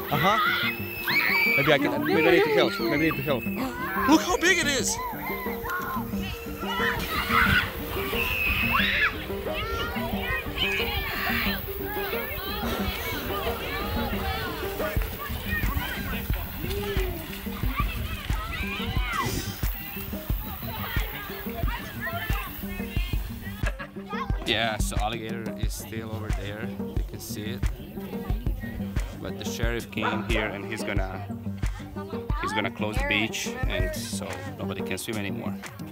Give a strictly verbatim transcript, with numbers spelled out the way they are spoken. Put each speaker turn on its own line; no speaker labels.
Uh-huh. Maybe I can, maybe I need to kill it. Maybe I need to kill it. Look how big it is! Yeah, so alligator is still over there. You can see it. But the sheriff came here and he's gonna he's gonna close the beach, and so nobody can swim anymore.